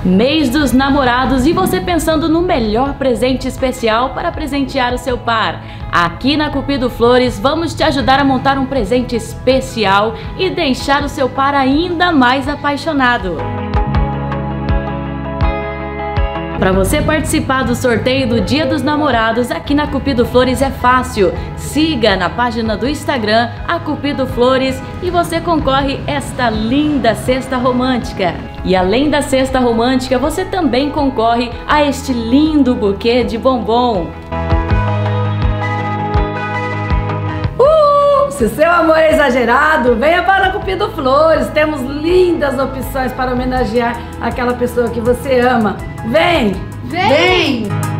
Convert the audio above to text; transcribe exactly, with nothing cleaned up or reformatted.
Mês dos Namorados e você pensando no melhor presente especial para presentear o seu par. Aqui na Cupido Flores vamos te ajudar a montar um presente especial e deixar o seu par ainda mais apaixonado. Para você participar do sorteio do Dia dos Namorados aqui na Cupido Flores é fácil. Siga na página do Instagram a Cupido Flores e você concorre esta linda cesta romântica. E além da cesta romântica, você também concorre a este lindo buquê de bombom. Se o seu amor é exagerado, venha para a Cupido Flores. Temos lindas opções para homenagear aquela pessoa que você ama. Vem! Vem! Vem.